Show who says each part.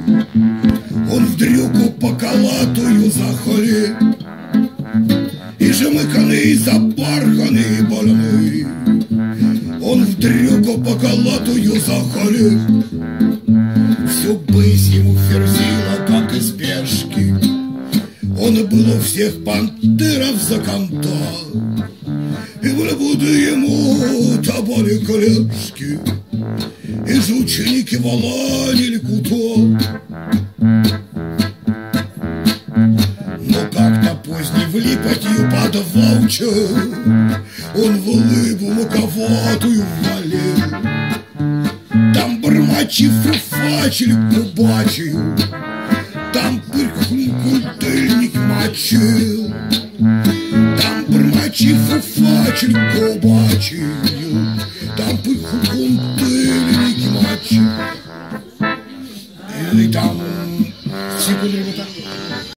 Speaker 1: Он в дрюку поколатую заходит, и жемыканый, запарханный, больной. Он в дрюку поколатую заходит, всю быть ему ферзила, как из пешки. Он был у всех пантеров за конта, и буду ему табали колешки, и же ученики воланили куто. Но как-то поздней в липотью под волча он в улыбу луковатую ввалил. Там бормачи фуфачили кубачию, там пырхун-культыльник мочил. Там бормачи фуфачили кубачию, там пырхун-культыльник мочил. И там секунду, ребята.